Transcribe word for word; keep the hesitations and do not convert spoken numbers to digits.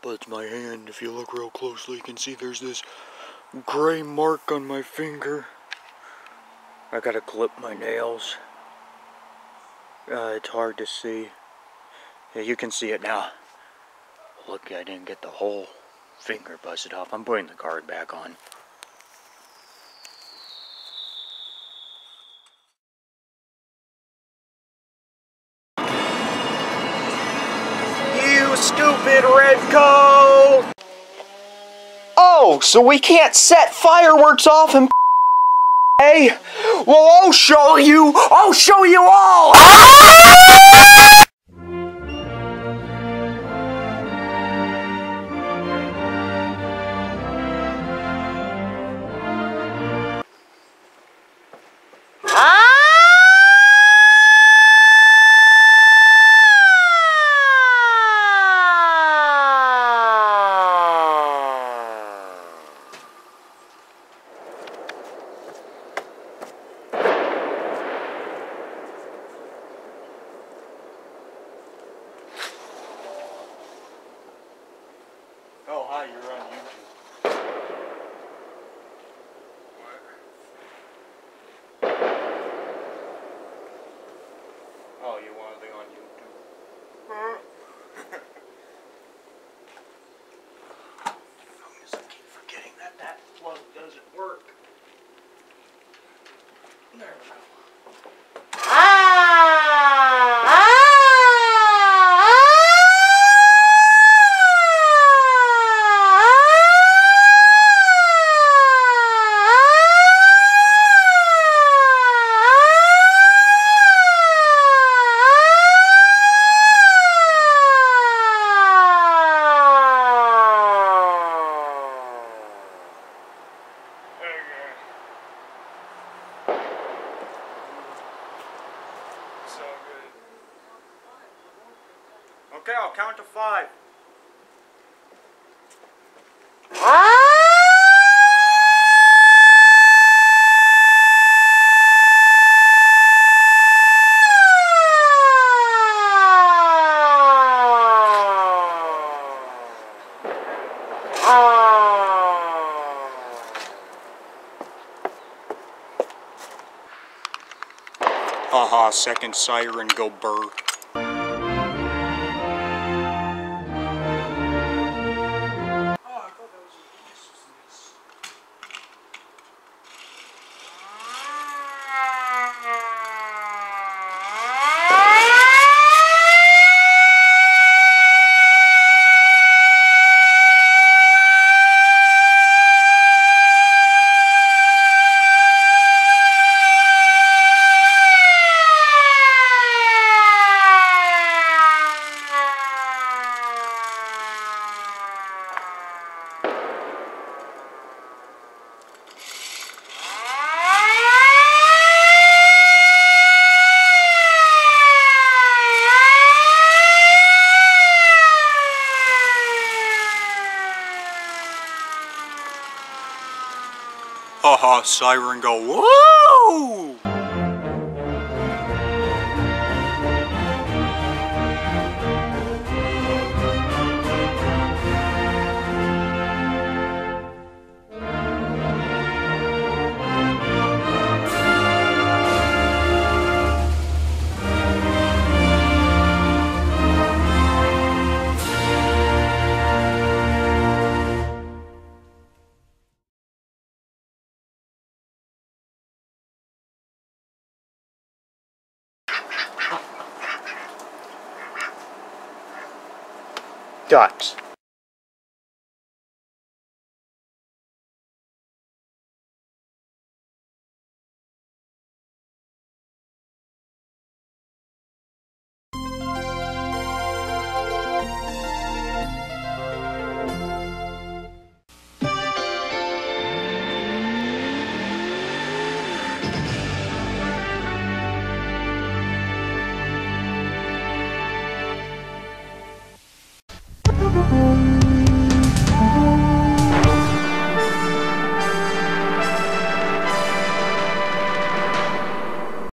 but it's my hand. If you look real closely, you can see there's this gray mark on my finger. I gotta clip my nails. Uh, it's hard to see. Yeah, you can see it now. Look, I didn't get the whole finger busted off. I'm putting the guard back on. You stupid redcoat! Oh, so we can't set fireworks off and hey? Well, I'll show you! I'll show you all! Oh, hi, you're on YouTube. What? Oh, you want to be on YouTube? Huh? I keep forgetting that that plug doesn't work. There we go. So good. Okay, I'll count to five. Haha, second siren go burr. Haha, siren go woo! Ducks.